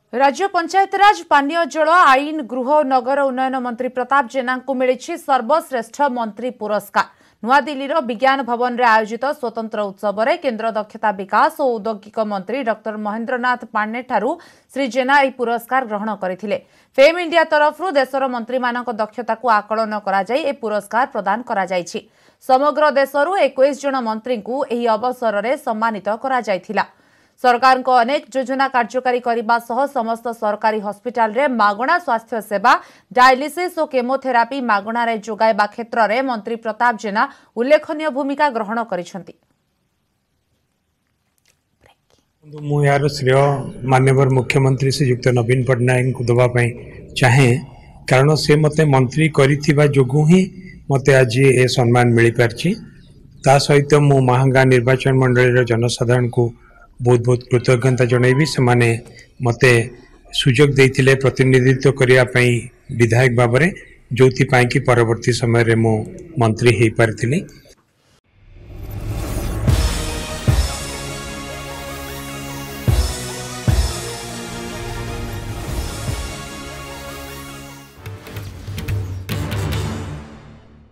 राज्य पंचायतराज पानीय जल आईन गृह और नगर उन्नयन मंत्री प्रताप जेना को मिली सर्वश्रेष्ठ मंत्री पुरस्कार। नुआदिल्लीर विज्ञान भवन में आयोजित स्वतंत्र उत्सव में केन्द्र दक्षता विकास और औद्योगिक मंत्री डॉ महेंद्रनाथ पांडे ठारू श्री जेना यह पुरस्कार ग्रहण करथिले। फेम इंडिया तरफ देशर मंत्री मानक दक्षता को आकलन कर पुरस्कार प्रदान करा जायछि। समग्र देशरू 21 जन मंत्री को यह अवसर में सम्मानित करा जायथिला। सरकार को अनेक योजना कार्यकारी करने सह समस्त सरकारी हॉस्पिटल रे मागणा स्वास्थ्य सेवा डायलिसिस और केमोथेरापी मागणा रे जोगाइबा क्षेत्र में मंत्री प्रताप जेना उल्लेखनीय भूमिका ग्रहण करिसेंती। मु यार श्रेय माननीय मुख्यमंत्री श्रीयुक्त नवीन पट्टनायक को दवाई चाहे, कारण से मते मंत्री करिथिबा जोगु ही मते आज ए सम्मान मिल पारछि। ता सहित मु महांगा निर्वाचन मंडली जनसाधारण को बहुत बहुत कृतज्ञता जनइबी। से माने मते सुजोग देथिले प्रतिनिधित्व करिया पई विधायक बाबरे, जोथि पाई कि परवर्ती समय रे मो मंत्री हे पारथिली।